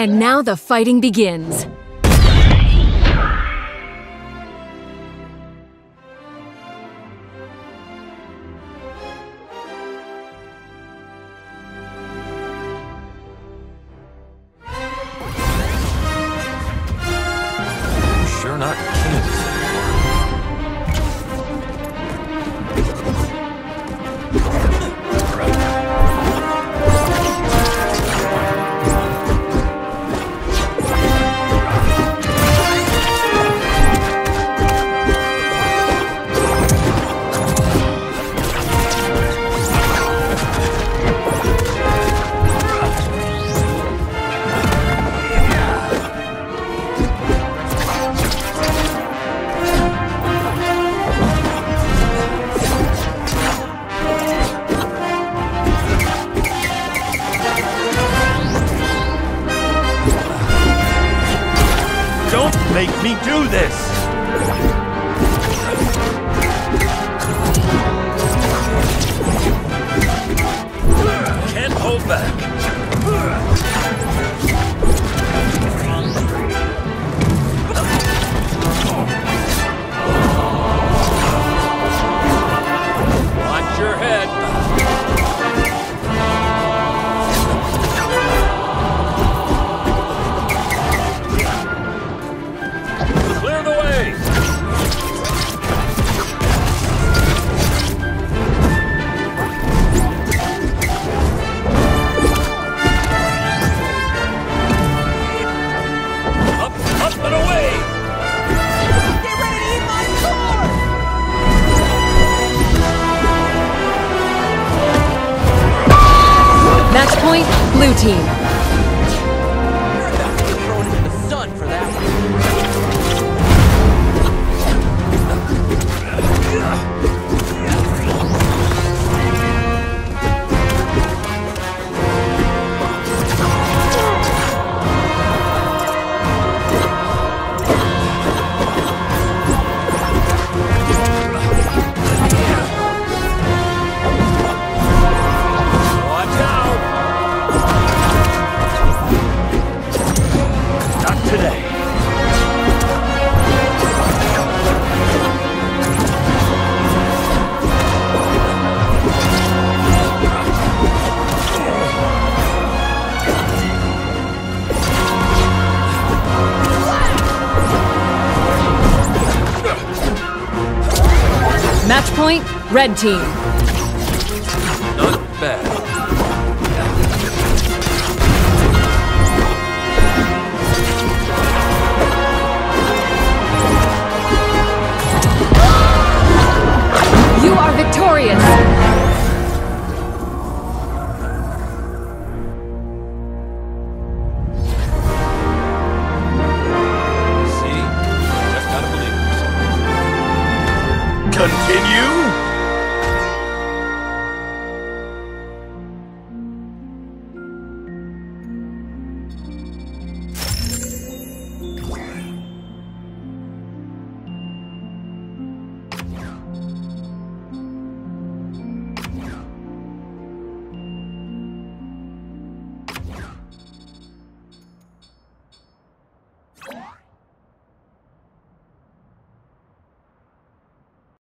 And now the fighting begins. Sure not in Kansas Make me do this! Can't hold back. Watch your head. Clear the way! Up and away! Get ready to eat my core! Match point, blue team. You're about to get thrown into the sun for that one. Watch out! Not today. Match point, red team.